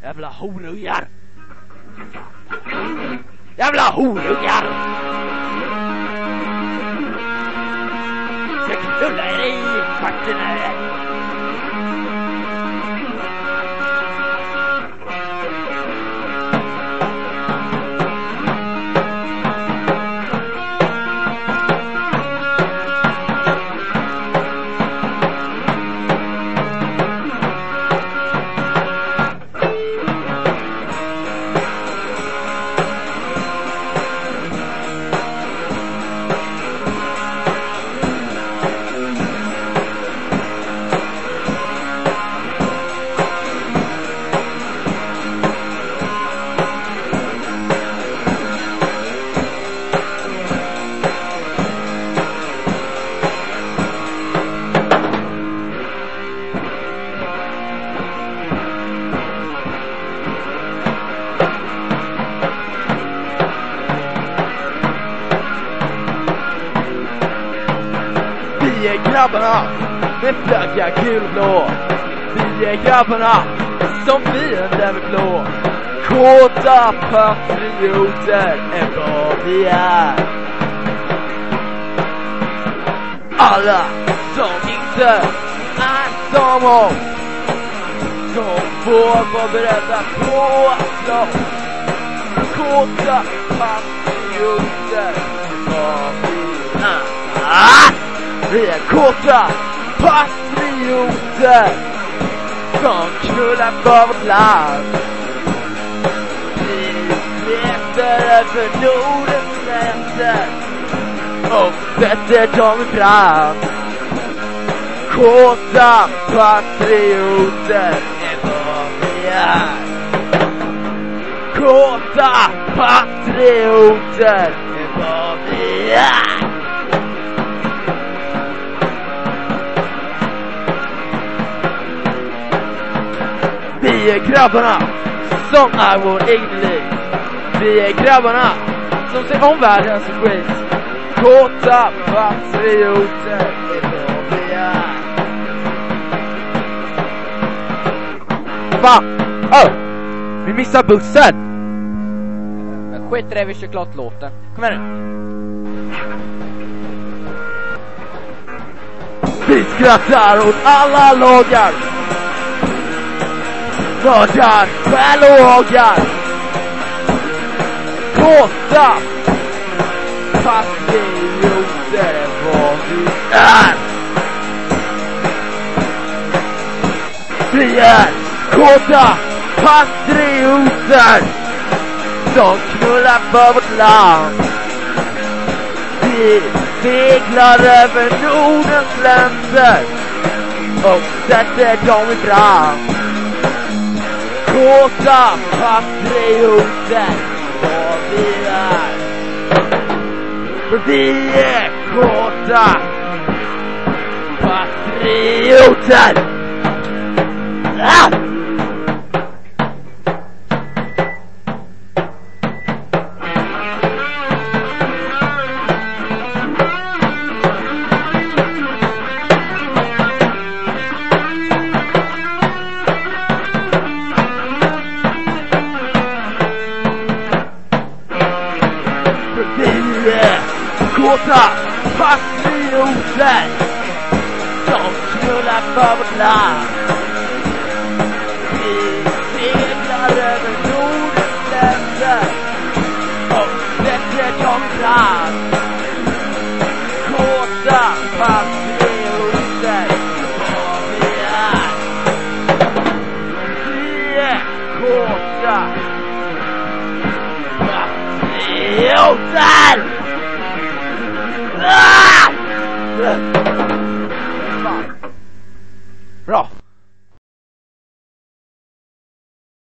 Jävla horungar! Jävla horungar! Ska knulla er i kvarten här. Vi är grabbarna med flagga gulblå. Vi är grabbarna som fienden med blå. Kåta patrioter är vad vi är. Alla som inte är som oss, som får vara beredda på att slåss. Kåta patrioter är vad vi är. Vi är kåta patrioter som knullar för vårt land. Vi letar över Nordens gränser och sätter dem i brand. Kåta patrioter är vad vi är. Kåta patrioter är vad vi är. Vi är grabbarna som är vår egen liv. Vi är grabbarna som ser omvärlden som skit. Kåta patrioter är vad vi är. Fan! Vi missar bussen! Men skit i det, vi kör klart låten. Kom här nu. Vi skrattar åt alla lagar. Mördar, skäl och hagar. Kåta patrioter är vad vi är. Vi är kåta patrioter som knullar för vårt land. Vi seglar över Nordens länder och sätter dem i brand. Kåta patrioter vad vi är. För vi är kåta patrioter. Kåta patrioter som knullar för vårt land. Vi seglar över Nordens länder och sätter dem i brand. Kåta patrioter vad vi är. Vi är kåta patrioter. Ah!